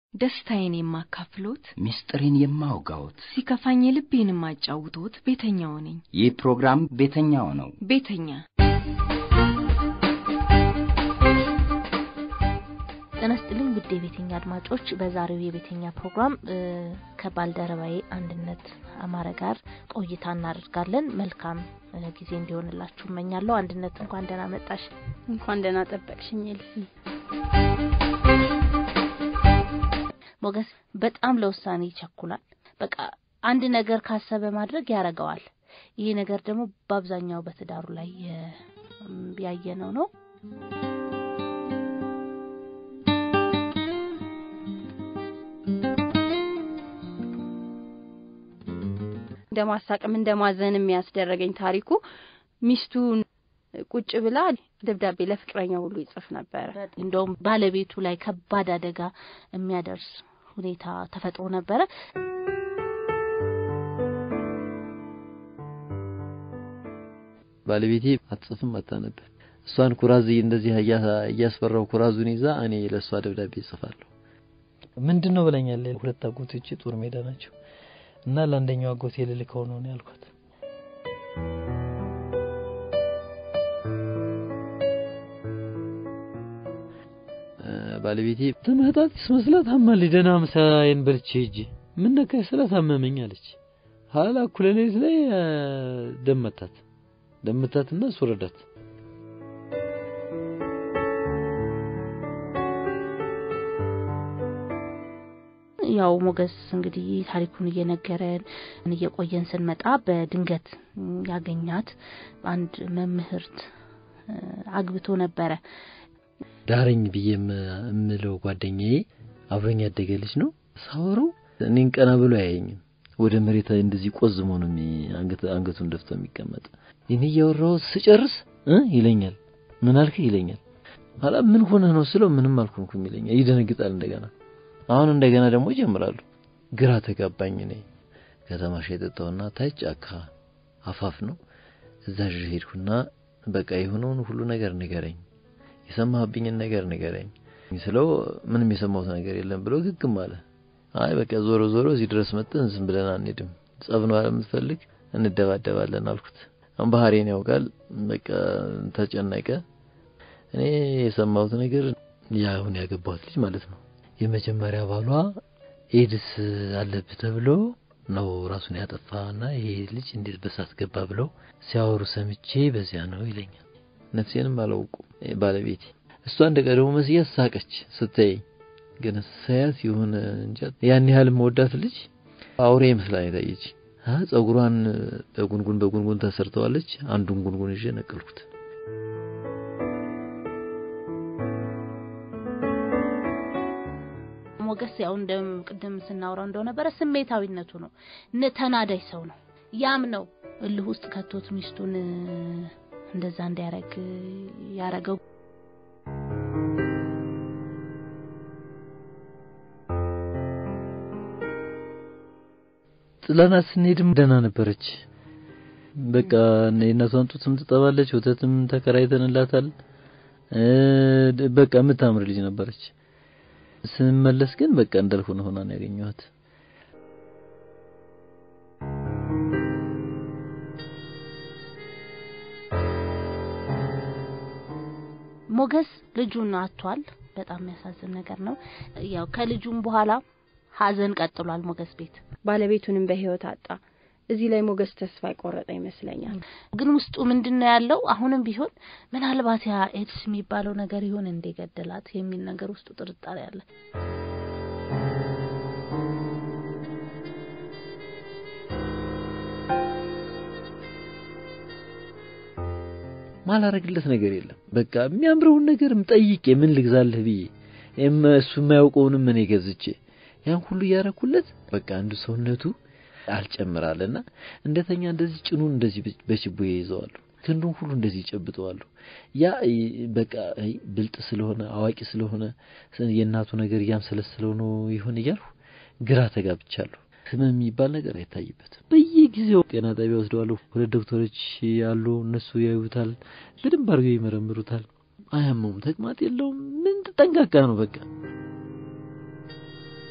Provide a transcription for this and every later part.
ደስታዬን የማካፍሎት ሚስጥሬን የማውጋውት ሲከፋኝ ልቤን የማጫውቶት ቤተኛው ነኝ። ይህ ፕሮግራም ቤተኛው ነው። ቤተኛ ተነስተልኝ ውድ የቤተኛ አድማጮች በዛሬው የቤተኛ ፕሮግራም ከባልደረባዬ አንድነት አማረ ጋር ቆይታ እናደርጋለን። መልካም ጊዜ እንዲሆንላችሁ እመኛለሁ። አንድነት እንኳን ደህና መጣሽ። እንኳን ደህና ጠበቅሽኝ ልጅ። ሞገስ በጣም ለውሳኔ ይቸኩላል። በቃ አንድ ነገር ካሰበ ማድረግ ያረጋዋል። ይሄ ነገር ደግሞ በአብዛኛው በትዳሩ ላይ ያየነው ነው። እንደማሳቀም እንደማዘን የሚያስደረገኝ ታሪኩ ሚስቱን ቁጭ ብላ ደብዳቤ ለፍቅረኛው ሁሉ ይጽፍ ነበር። እንደውም ባለቤቱ ላይ ከባድ አደጋ የሚያደርስ ሁኔታ ተፈጥሮ ነበር። ባለቤቴ አትጽፍም አታነብ። እሷን ኩራዝ እንደዚህ ያያስፈራው ኩራዙን ይዛ እኔ ለሷ ደብዳቤ ጽፋለሁ። ምንድነው ብለኛል። ሁለት አጎቶች ጦር ሜዳ ናቸው እና ለአንደኛው አጎቴ ልልከው ነው ያልኳት። ባለቤቴ ተመጣጣ መስላት አማል ደና ምሳዬን በልቼ እጂ ምን ነካሽ ስለታመመኝ አለች። ሐላ ኩለሌት ላይ ደመታትና ሱረዳት ያው ሞገስ እንግዲህ ታሪኩን እየነገረን እየቆየን ስንመጣ በድንገት ያገኛት አንድ መምህርት አግብቶ ነበር። ዳርኝ ቢየም እምለው ጓደኛዬ አብሮኝ ያደገልሽ ነው። ሳወሩ እኔን ቀና ብሎ ያየኝም ወደ መሬት እንደዚህ ቆዝሞ ነው አንገቱን ደፍቶ የሚቀመጥ። እኔ ያወራው ስጨርስ ይለኛል። ምን አልከ ይለኛል። ሐላ ምን ሆነ ነው ስለው ምንም አልኩንኩም ይለኛል። ይደነግጣል እንደገና። አሁን እንደገና ደግሞ ይጀምራሉ። ግራ ተጋባኝ ነኝ። ከተማሽ የጠጣውና ታጫካ አፋፍ ነው። እዛ ሄድኩና በቃ የሆነውን ሁሉ ነገር ንገረኝ፣ የሰማህብኝን ነገር ንገረኝ ስለው ምንም የሰማሁት ነገር የለም ብሎ ግግም አለ። አይ በቃ ዞሮ እዚህ ድረስ መጥተን ዝም ብለን አንሄድም፣ ጸብ ነው የምትፈልግ እንደባደባለን አልኩት። ባህሪን ያውቃል። በቃ ተጨነቀ። እኔ የሰማሁት ነገር ያሁን ያገባሁት ልጅ ማለት ነው የመጀመሪያ ባሏ ኤድስ አለበት ተብሎ ነው ራሱን ያጠፋና ይሄ ልጅ እንዴት በሳት ገባ ብለው ሲያወሩ ሰምቼ በዚያ ነው ይለኛል። ነፍሴንም አላውቁም ባለቤቴ እሷ እንደቀደው መስያ ሳቀች ስትይ ግን ሳያት ይሁን እንጂ ያን ያህል መወዳት ልጅ አውሬ መስላኝ ታየች። ጸጉሯን በጉንጉን ተሰርተዋለች። አንዱን ጉንጉን ይዤ ነቀልኩት። ሞገስ ያው ቅድም ስናወራው እንደነበረ ስሜታዊነቱ ነው። ተናዳይ ሰው ነው። ያም ነው እልህ ውስጥ ከቶት ሚስቱን እንደዛ እንዲያረግ ያረገው። ጥላና ስንሄድም ደህና ነበረች። በቃ እናቷን ጡትም ትጠባለች፣ ወተትም ተከራይተንላታል። በቃ የምታምር ልጅ ነበረች። ስንመለስ ግን በቃ እንዳልሆነ ሆና ነው ያገኘኋት። ሞገስ ልጁን አጥቷል። በጣም የሚያሳዝን ነገር ነው። ያው ከልጁም በኋላ ሀዘን ቀጥሏል ሞገስ ቤት። ባለቤቱንም በህይወት አጣ። እዚህ ላይ ሞገስ ተስፋ ይቆረጠ ይመስለኛል። ግን ውስጡ ምንድነው ያለው? አሁንም ቢሆን ምናልባት ያ ኤድስ የሚባለው ነገር ይሆን እንደገደላት የሚል ነገር ውስጡ ጥርጣሬ አለ። ማላረግለት ነገር የለም። በቃ የሚያምረውን ነገርም ጠይቄ ምን ልግዛልህ ብዬ እሱ የማያውቀውንም እኔ ገዝቼ ያን ሁሉ ያረኩለት በቃ አንዱ ሰውነቱ አልጨምራለና እንደተኛ እንደዚህ ጭኑን እንደዚህ በችቦ ይይዘዋል። ክንዱን ሁሉ እንደዚህ ይጨብጠዋል። ያ በቃ ብልጥ ስለሆነ አዋቂ ስለሆነ የእናቱ ነገር ያምሰለስለው ነው ይሆን ይያልሁ ግራ ተጋብቻለሁ። ህመም የሚባል ነገር አይታይበትም። በየጊዜው ጤና ጣቢያ ወስደዋለሁ። ሁለት ዶክተሮች ያሉ እነሱ ያዩታል፣ በደንብ አድርገው ይመረምሩታል። አያመውም፣ ተቅማጥ የለውም። ምን ተጠንቃቃ ነው በቃ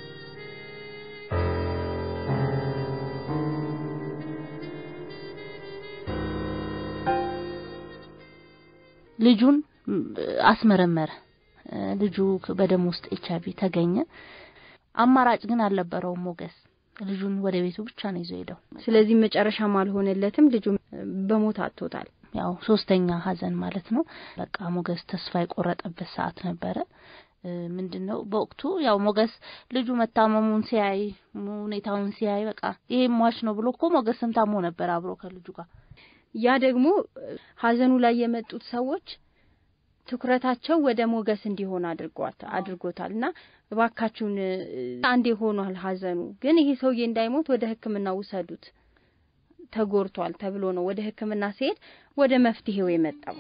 ልጁን አስመረመረ። ልጁ በደም ውስጥ ኤችአይቪ ተገኘ። አማራጭ ግን አልነበረውም ሞገስ። ልጁን ወደ ቤቱ ብቻ ነው ይዞ ሄደው። ስለዚህ መጨረሻም አልሆነለትም። ልጁ በሞት አጥቶታል። ያው ሶስተኛ ሀዘን ማለት ነው። በቃ ሞገስ ተስፋ የቆረጠበት ሰዓት ነበረ። ምንድነው በወቅቱ ያው ሞገስ ልጁ መታመሙን ሲያይ ሁኔታውን ሲያይ በቃ ይሄ ሟች ነው ብሎ እኮ ሞገስም ታሞ ነበር አብሮ ከልጁ ጋር። ያ ደግሞ ሀዘኑ ላይ የመጡት ሰዎች ትኩረታቸው ወደ ሞገስ እንዲሆን አድርጎታልና እባካችሁን አንዴ ሆኗል ሀዘኑ፣ ግን ይሄ ሰውዬ እንዳይሞት ወደ ሕክምና ውሰዱት ተጎርቷል ተብሎ ነው ወደ ሕክምና ሲሄድ ወደ መፍትሄው የመጣው።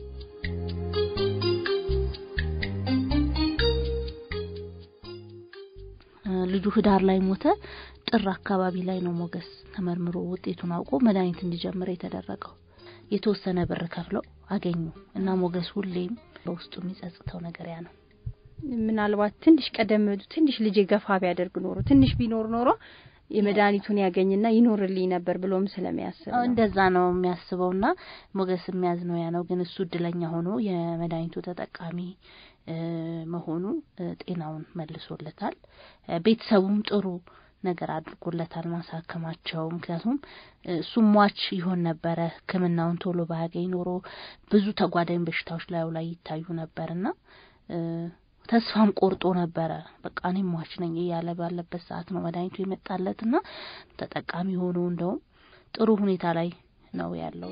ልጁ ህዳር ላይ ሞተ። ጥር አካባቢ ላይ ነው ሞገስ ተመርምሮ ውጤቱን አውቆ መድኃኒት እንዲጀምር የተደረገው። የተወሰነ ብር ከፍለው አገኙ እና ሞገስ ሁሌም በውስጡ የሚጸጽተው ነገር ያ ነው። ምናልባት ትንሽ ልጅ ገፋ ቢያደርግ ኖሮ ትንሽ ቢኖር ኖሮ የመድኃኒቱን ያገኝና ይኖርልኝ ነበር ብሎም ስለሚያስብ እንደዛ ነው የሚያስበውና ሞገስ የሚያዝነው ያ ነው። ግን እሱ እድለኛ ሆኖ የመድኃኒቱ ተጠቃሚ መሆኑ ጤናውን መልሶለታል። ቤተሰቡም ጥሩ ነገር አድርጎለታል ማሳከማቸው። ምክንያቱም እሱም ሟች ይሆን ነበር ሕክምናውን ቶሎ ባያገኝ ኖሮ ብዙ ተጓዳኝ በሽታዎች ላይ ይታዩ ነበርና ተስፋም ቆርጦ ነበር። በቃ እኔ ሟች ነኝ እያለ ባለበት ሰዓት ነው መድኃኒቱ የመጣለትና ተጠቃሚ ሆኖ እንደው ጥሩ ሁኔታ ላይ ነው ያለው።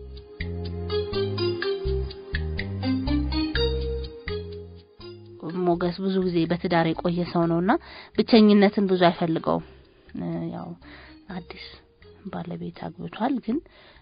ሞገስ ብዙ ጊዜ በትዳር የቆየ ሰው ነውና ብቸኝነትን ብዙ አይፈልገውም። ያው አዲስ ባለቤት አግብቷል፣ ግን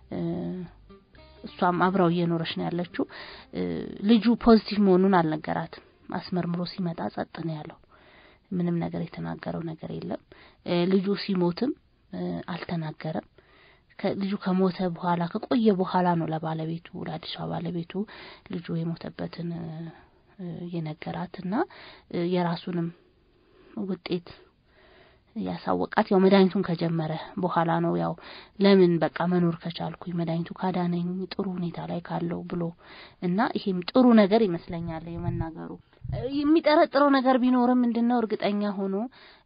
እሷም አብራው እየኖረች ነው ያለችው። ልጁ ፖዚቲቭ መሆኑን አልነገራትም። አስመርምሮ ሲመጣ ጸጥ ነው ያለው። ምንም ነገር የተናገረው ነገር የለም። ልጁ ሲሞትም አልተናገረም። ልጁ ከሞተ በኋላ ከቆየ በኋላ ነው ለባለቤቱ ለአዲሷ ባለቤቱ ልጁ የሞተበትን የነገራትና የራሱንም ውጤት ያሳወቃት። ያው መድኃኒቱን ከጀመረ በኋላ ነው ያው ለምን በቃ መኖር ከቻልኩኝ መድኃኒቱ ካዳነኝ ጥሩ ሁኔታ ላይ ካለው ብሎ እና ይሄም ጥሩ ነገር ይመስለኛል የመናገሩ። የሚጠረጥረው ነገር ቢኖርም ምንድነው እርግጠኛ ሆኖ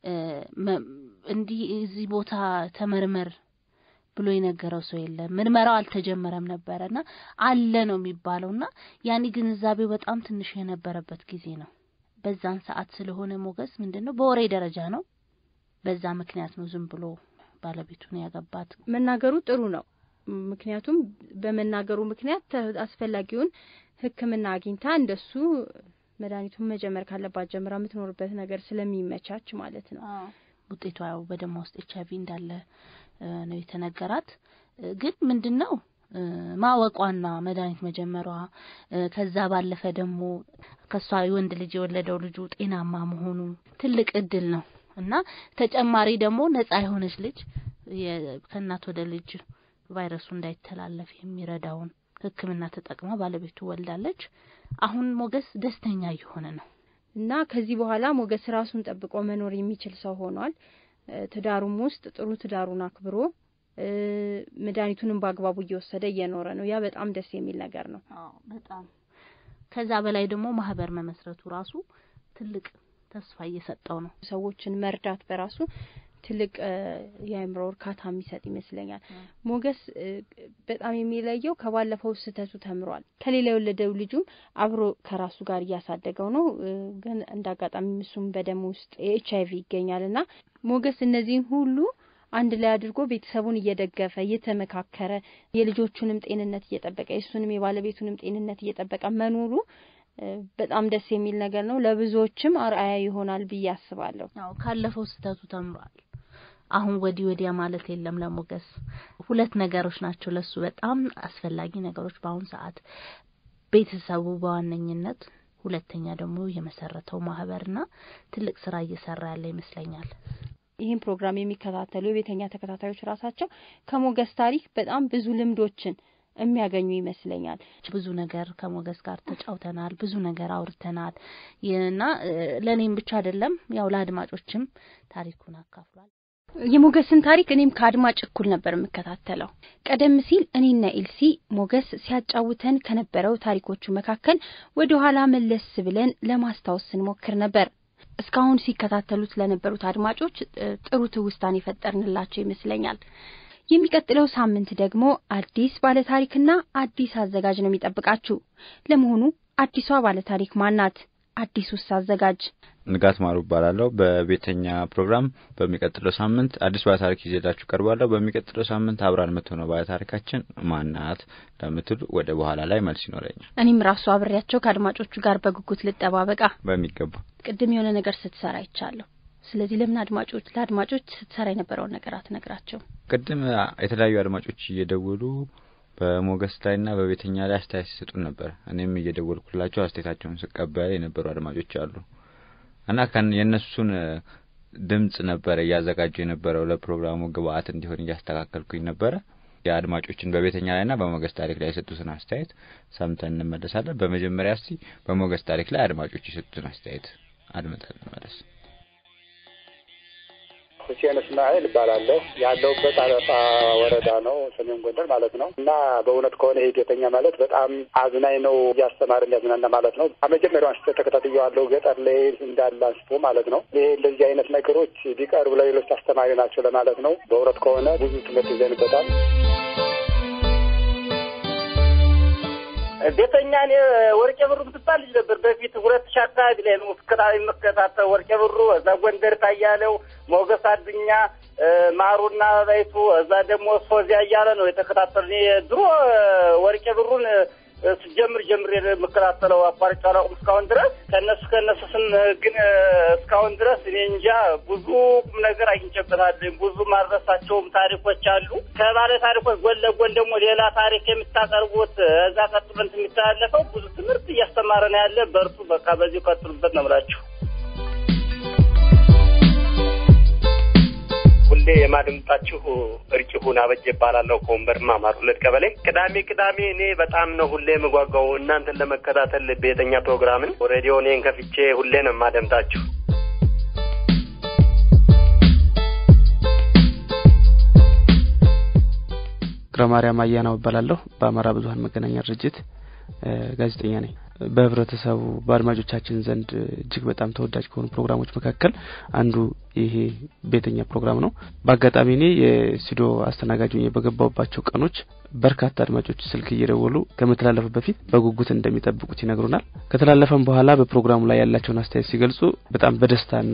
እንዲህ እዚህ ቦታ ተመርመር ብሎ የነገረው ሰው የለም። ምርመራው አልተጀመረም ነበርና አለ ነው የሚባለውና ያኒ ግንዛቤው በጣም ትንሽ የነበረበት ጊዜ ነው። በዛን ሰዓት ስለሆነ ሞገስ ምንድነው በወሬ ደረጃ ነው። በዛ ምክንያት ነው ዝም ብሎ ባለቤቱን ያገባት። መናገሩ ጥሩ ነው። ምክንያቱም በመናገሩ ምክንያት አስፈላጊውን ሕክምና አግኝታ እንደሱ መድኃኒቱን መጀመር ካለባት ጀምራ የምትኖርበት ነገር ስለሚመቻች ማለት ነው። ውጤቷ ያው በደም ውስጥ ኤችአይቪ እንዳለ ነው የተነገራት። ግን ምንድነው ማወቋና መድኃኒት መጀመሯ ከዛ ባለፈ ደግሞ ከሷ ወንድ ልጅ የወለደው ልጁ ጤናማ መሆኑ ትልቅ እድል ነው እና ተጨማሪ ደግሞ ነፃ የሆነች ልጅ ከእናት ወደ ልጅ ቫይረሱ እንዳይተላለፍ የሚረዳውን ሕክምና ተጠቅማ ባለቤቱ ወልዳለች። አሁን ሞገስ ደስተኛ እየሆነ ነው እና ከዚህ በኋላ ሞገስ ራሱን ጠብቆ መኖር የሚችል ሰው ሆኗል። ትዳሩም ውስጥ ጥሩ ትዳሩን አክብሮ መድኃኒቱንም በአግባቡ እየወሰደ እየኖረ ነው። ያ በጣም ደስ የሚል ነገር ነው። በጣም ከዛ በላይ ደግሞ ማህበር መመስረቱ ራሱ ትልቅ ተስፋ እየሰጠው ነው። ሰዎችን መርዳት በራሱ ትልቅ የአእምሮ እርካታ የሚሰጥ ይመስለኛል። ሞገስ በጣም የሚለየው ከባለፈው ስህተቱ ተምሯል። ከሌላ የወለደው ልጁም አብሮ ከራሱ ጋር እያሳደገው ነው። ግን እንዳጋጣሚ እሱም በደም ውስጥ ኤችአይቪ ይገኛልና ሞገስ እነዚህን ሁሉ አንድ ላይ አድርጎ ቤተሰቡን እየደገፈ እየተመካከረ የልጆቹንም ጤንነት እየጠበቀ የሱንም የባለቤቱንም ጤንነት እየጠበቀ መኖሩ በጣም ደስ የሚል ነገር ነው። ለብዙዎችም አርአያ ይሆናል ብዬ አስባለሁ። አዎ ካለፈው ስህተቱ ተምሯል። አሁን ወዲያ ማለት የለም ለሞገስ። ሁለት ነገሮች ናቸው ለሱ በጣም አስፈላጊ ነገሮች በአሁን ሰዓት፣ ቤተሰቡ በዋነኝነት፣ ሁለተኛ ደግሞ የመሰረተው ማህበርና ትልቅ ስራ እየሰራ ያለ ይመስለኛል። ይሄን ፕሮግራም የሚከታተሉ የቤተኛ ተከታታዮች ራሳቸው ከሞገስ ታሪክ በጣም ብዙ ልምዶችን የሚያገኙ ይመስለኛል። ብዙ ነገር ከሞገስ ጋር ተጫውተናል፣ ብዙ ነገር አውርተናል እና ለኔም ብቻ አይደለም ያው ለአድማጮችም ታሪኩን አካፍሏል። የሞገስን ታሪክ እኔም ከአድማጭ እኩል ነበር የምከታተለው። ቀደም ሲል እኔና ኤልሲ ሞገስ ሲያጫውተን ከነበረው ታሪኮቹ መካከል ወደ ኋላ መለስ ብለን ለማስታወስ እንሞክር ነበር። እስካሁን ሲከታተሉት ለነበሩት አድማጮች ጥሩ ትውስታን የፈጠርንላቸው ይመስለኛል። የሚቀጥለው ሳምንት ደግሞ አዲስ ባለ ታሪክና አዲስ አዘጋጅ ነው የሚጠብቃችሁ። ለመሆኑ አዲሷ ባለ ታሪክ ማናት? አዲሱስ አዘጋጅ ንጋት ማሩ ይባላል። በቤተኛ ፕሮግራም በሚቀጥለው ሳምንት አዲስ ባለ ታሪክ ይዘላችሁ ቀርባለሁ። በሚቀጥለው ሳምንት አብራን መተው ባለ ታሪካችን ማናት ለምትሉ ወደ በኋላ ላይ መልስ ይኖረኛል። እኔም ራሱ አብሬያቸው ከአድማጮቹ ጋር በጉጉት ልጠባበቃ። በሚገባ ቅድም የሆነ ነገር ስትሰራ ይቻለሁ። ስለዚህ ለምን ለአድማጮች ስትሰራ የነበረውን ነገር አትነግራቸው? ቅድም የተለያዩ አድማጮች እየደወሉ በሞገስ ላይና በቤተኛ ላይ አስተያየት ሲሰጡን ነበር። እኔም እየደወልኩላቸው አስተያየታቸውን ስቀበል የነበሩ አድማጮች አሉ እና የነሱን ድምጽ ነበር ያዘጋጁ የነበረው ለፕሮግራሙ ግብአት እንዲሆን ያስተካከልኩኝ ነበር። የአድማጮችን በቤተኛ ላይና በሞገስ ታሪክ ላይ የሰጡትን አስተያየት ሰምተን እንመለሳለን። በመጀመሪያ እስቲ በሞገስ ታሪክ ላይ አድማጮች የሰጡትን አስተያየት አድምጠን እንመለስ። ሁሴን እስማኤል ይባላለሁ። ያለውበት አለፋ ወረዳ ነው፣ ሰሜን ጎንደር ማለት ነው። እና በእውነት ከሆነ ይሄ ቤተኛ ማለት በጣም አዝናኝ ነው፣ እያስተማረ የሚያዝናና ማለት ነው። ከመጀመሪያው አንስቶ ተከታትየዋለሁ፣ ገጠር ላይ እንዳለ አንስቶ ማለት ነው። ይሄ እንደዚህ አይነት ነገሮች ቢቀርቡ ለሌሎች አስተማሪ ናቸው ለማለት ነው። በእውነት ከሆነ ብዙ ትምህርት ይዘንበታል። ቤተኛን ወርቄ ብሩ ምትባል ልጅ ነበር በፊት 2000 አካባቢ ላይ ነው መከታተል ወርቄ ብሩ እዛ ጎንደር ታያለው ሞገስ አድኛ ማሩና ባይቱ እዛ ደግሞ ሶዚያ ያያለ ነው የተከታተልኝ ድሮ ወርቄ ብሩን ጀምር መከታተለው አቋርጫለው እስካሁን ድረስ ከነሱ ስም ግን እስካሁን ድረስ እኔ እንጃ ብዙ ነገር አግኝቼበታለሁ። ብዙ ማረሳቸው ታሪኮች አሉ። ከባለ ታሪኮች ጎን ለጎን ደግሞ ሌላ ታሪክ የምታቀርቡት እዛ ቀጥሎን የሚተላለፈው ብዙ ትምህርት እያስተማረን ያለ በርቱ። በቃ በዚህ ቀጥሉበት ነው ብላችሁ ሁሌ የማድምጣችሁ እርቂሁን አበጀ ይባላልው ኮምበርማ ማሩለት ቀበሌ ቅዳሜ እኔ በጣም ነው ሁሌ መጓጓው እናንተን ለመከታተል ቤተኛ ፕሮግራምን ሬዲዮኔን ከፍቼ ሁሌ ነው ማደምጣችሁ። ግርማሪያም አያናው ይባላልው በአማራ ብዙሃን መገናኛ ድርጅት ጋዜጠኛ ነኝ። በህብረተሰቡ በአድማጮቻችን ዘንድ እጅግ በጣም ተወዳጅ ከሆኑ ፕሮግራሞች መካከል አንዱ ይሄ ቤተኛ ፕሮግራም ነው። በአጋጣሚ እኔ የስቱዲዮ አስተናጋጅ ሆኜ በገባውባቸው ቀኖች በርካታ አድማጮች ስልክ እየደወሉ ከመተላለፉ በፊት በጉጉት እንደሚጠብቁት ይነግሩናል። ከተላለፈም በኋላ በፕሮግራሙ ላይ ያላቸውን አስተያየት ሲገልጹ በጣም በደስታና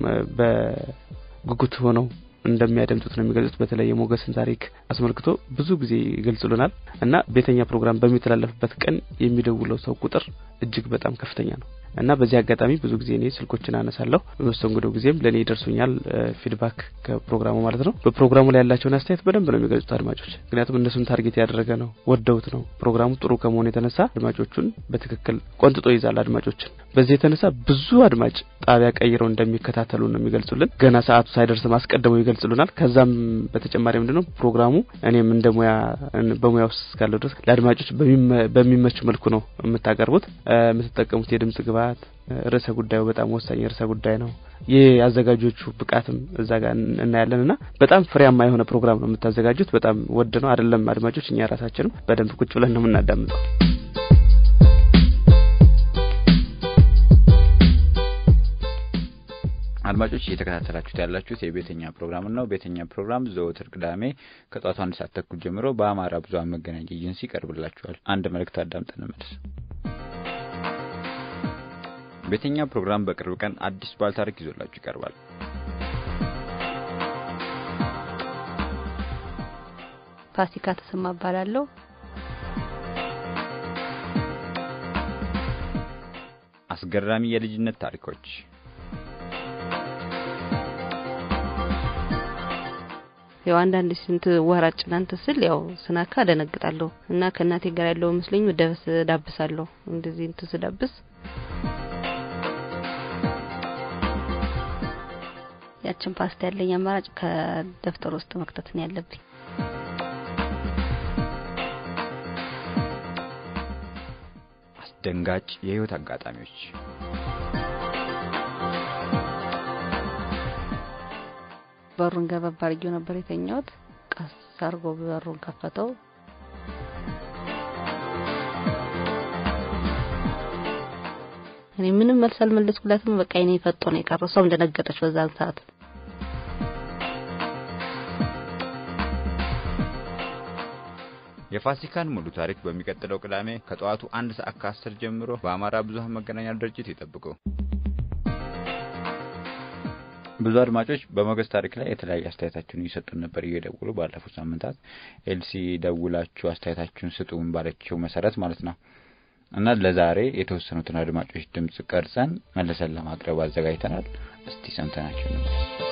በጉጉት ሆነው እንደሚያደምጡት ነው የሚገልጹት። በተለይ የሞገስን ታሪክ አስመልክቶ ብዙ ጊዜ ይገልጹልናል እና ቤተኛ ፕሮግራም በሚተላለፍበት ቀን የሚደውለው ሰው ቁጥር እጅግ በጣም ከፍተኛ ነው እና በዚህ አጋጣሚ ብዙ ጊዜ እኔ ስልኮችን አነሳለሁ። በመስተንግዶ ጊዜም ለኔ ይደርሱኛል ፊድባክ ከፕሮግራሙ ማለት ነው። በፕሮግራሙ ላይ ያላቸውን አስተያየት በደንብ ነው የሚገልጹት አድማጮች። ምክንያቱም እነሱን ታርጌት ያደረገ ነው፣ ወደውት ነው። ፕሮግራሙ ጥሩ ከመሆኑ የተነሳ አድማጮቹን በትክክል ቆንጥጦ ይዛል አድማጮችን። በዚህ የተነሳ ብዙ አድማጭ ጣቢያ ቀይረው እንደሚከታተሉ ነው የሚገልጹልን። ገና ሰዓቱ ሳይደርስ ማስቀደሙ ይገልጹልናል። ከዛም በተጨማሪ ምንድነው ፕሮግራሙ እኔም እንደሙያ በሙያው እስካለው ድረስ ለአድማጮች በሚመች መልኩ ነው የምታቀርቡት። የምትጠቀሙት የድምጽ ግባት ርዕሰ ጉዳዩ በጣም ወሳኝ ርዕሰ ጉዳይ ነው። የአዘጋጆቹ ብቃትም እዛ ጋር እናያለንና በጣም ፍሬያማ የሆነ ፕሮግራም ነው የምታዘጋጁት። በጣም ወደነው አይደለም አድማጮች እኛ ራሳችንም በደንብ ቁጭ ብለን ነው የምናዳምጠው። አድማጮች እየተከታተላችሁት ያላችሁት የቤተኛ ፕሮግራም ነው። ቤተኛ ፕሮግራም ዘወትር ቅዳሜ ከጧቱ 1 ሰዓት ተኩል ጀምሮ በአማራ ብዙሃን መገናኛ ኤጀንሲ ይቀርብላችኋል። አንድ መልእክት አዳምጠን እንመለስ። ቤተኛ ፕሮግራም በቅርብ ቀን አዲስ ባለ ታሪክ ይዞላችሁ ይቀርባል። ፋሲካ ተሰማ ባላለው አስገራሚ የልጅነት ታሪኮች ያው አንዳንድ ስንት ወራጭ እናንተ ስል ያው ስናካ ደነግጣለሁ እና ከናቴ ጋር ያለው መስለኝ ወደስ ዳብሳለሁ እንደዚህ እንት ስዳብስ ያችን ፓስታ ያለኝ አማራጭ ከደፍተር ውስጥ መክተት ነው ያለብኝ። አስደንጋጭ የህይወት አጋጣሚዎች በሩን ገበብ አድርጌው ነበር የተኛሁት። ቀስ አድርጎ በሩን ከፈተው። እኔ ምንም መልስ አልመለስኩላትም። በቃ እኔ ፈጦ ነው የቀረው። እሷም ደነገጠች በዛን ሰዓት። የፋሲካን ሙሉ ታሪክ በሚቀጥለው ቅዳሜ ከጠዋቱ 1 ሰዓት ከ10 ጀምሮ በአማራ ብዙሃን መገናኛ ድርጅት ይጠብቁ። ብዙ አድማጮች በሞገስ ታሪክ ላይ የተለያየ አስተያየታችሁን እየሰጡን ነበር እየደወሉ ባለፉት ሳምንታት ኤልሲ ደውላችሁ አስተያየታችሁን ስጡን ባለችው መሰረት ማለት ነው። እና ለዛሬ የተወሰኑትን አድማጮች ድምጽ ቀርጸን መልሰን ለማቅረብ አዘጋጅተናል። እስቲ ሰምተናችሁ ነው።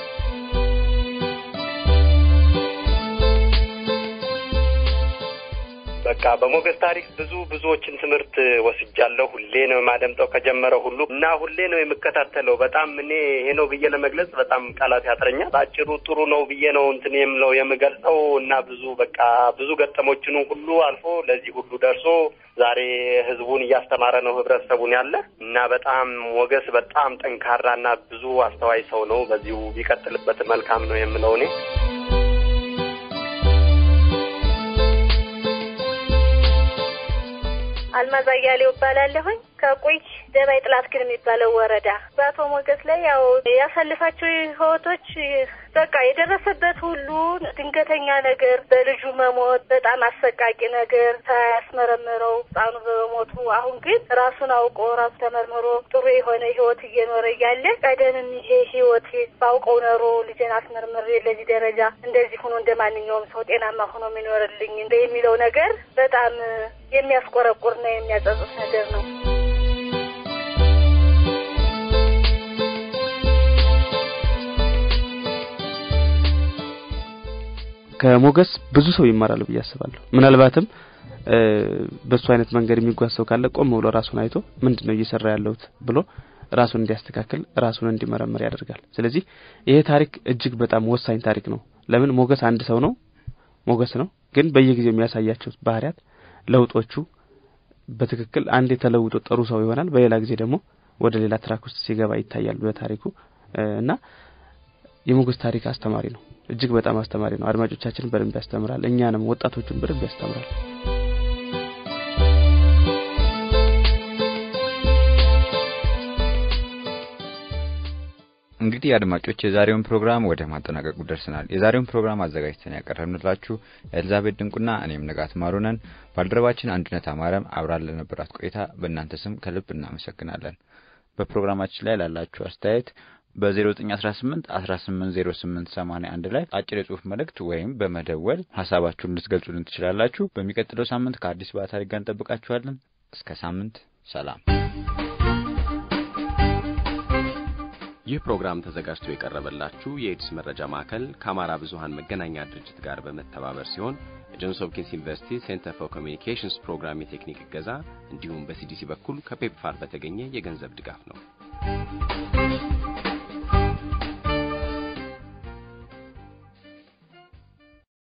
በቃ በሞገስ ታሪክ ብዙዎችን ትምህርት ወስጃለሁ። ሁሌ ነው ማደምጠው ከጀመረው ሁሉ እና ሁሌ ነው የምከታተለው። በጣም እኔ ይሄ ነው ብዬ ለመግለጽ በጣም ቃላት ያጥረኛል። ባጭሩ ጥሩ ነው ብዬ ነው እንትን የምገልጸው እና ብዙ ገጠሞችን ሁሉ አልፎ ለዚህ ሁሉ ደርሶ ዛሬ ህዝቡን እያስተማረ ነው ህብረተሰቡን ያለ እና በጣም ሞገስ በጣም ጠንካራና ብዙ አስተዋይ ሰው ነው። በዚሁ ቢቀጥልበት መልካም ነው የምለው እኔ። አልማዛያሌው ባላለሁኝ ከቆይ ደባይ ጥላት ግን የሚባለው ወረዳ በአቶ ሞገስ ላይ ያው ያሳልፋቸው ህይወቶች በቃ የደረሰበት ሁሉ ድንገተኛ ነገር በልጁ መሞት በጣም አሰቃቂ ነገር ሳያስመረምረው ጣኑ በሞቱ አሁን ግን ራሱን አውቆ ራሱ ተመርምሮ ጥሩ የሆነ ህይወት እየኖረ ያለ ቀደንም ይሄ ህይወት ባውቀው ኖሮ ልጅን አስመርምሬ ለዚህ ደረጃ እንደዚህ ሆኖ እንደማንኛውም ሰው ጤናማ ሆኖ የሚኖርልኝ እንደሚለው ነገር በጣም የሚያስቆረቁርና የሚያጸጽፍ ነገር ነው። ከሞገስ ብዙ ሰው ይማራል ብዬ አስባለሁ። ምናልባትም በሱ አይነት መንገድ የሚጓዝ ሰው ካለ ቆም ብሎ ራሱን አይቶ ምንድነው እየሰራ ያለውት ብሎ ራሱን እንዲያስተካክል ራሱን እንዲመረምር ያደርጋል። ስለዚህ ይሄ ታሪክ እጅግ በጣም ወሳኝ ታሪክ ነው። ለምን ሞገስ አንድ ሰው ነው፣ ሞገስ ነው። ግን በየጊዜው የሚያሳያቸው ባህሪያት ለውጦቹ በትክክል አንድ የተለውጦ ጥሩ ሰው ይሆናል፣ በሌላ ጊዜ ደግሞ ወደ ሌላ ትራክ ውስጥ ሲገባ ይታያል በታሪኩ እና የሞገስ ታሪክ አስተማሪ ነው። እጅግ በጣም አስተማሪ ነው። አድማጮቻችንን በደንብ ያስተምራል፣ እኛንም ወጣቶችን በደንብ ያስተምራል። እንግዲህ አድማጮች የዛሬውን ፕሮግራም ወደ ማጠናቀቁ ደርሰናል። የዛሬውን ፕሮግራም አዘጋጅተን ያቀረብንላችሁ ኤልዛቤት ድንቁና እኔም ንጋት ማሩነን። ባልደረባችን አንድነት አማረም አብራን ለነበራት ቆይታ በእናንተ ስም ከልብ እናመሰግናለን። በፕሮግራማችን ላይ ላላችሁ አስተያየት በ0918 180881 ላይ አጭር የጽሁፍ መልእክት ወይም በመደወል ሐሳባችሁን ልትገልጹልን ትችላላችሁ። በሚቀጥለው ሳምንት ከአዲስ ታሪክ ጋር እንጠብቃችኋለን። እስከ ሳምንት ሰላም። ይህ ፕሮግራም ተዘጋጅቶ የቀረበላችሁ የኤድስ መረጃ ማዕከል ከአማራ ብዙሃን መገናኛ ድርጅት ጋር በመተባበር ሲሆን ጆንስ ሆፕኪንስ ዩኒቨርሲቲ ሴንተር ፎር ኮሚኒኬሽንስ ፕሮግራም የቴክኒክ እገዛ እንዲሁም በሲዲሲ በኩል ከፔፕፋር በተገኘ የገንዘብ ድጋፍ ነው።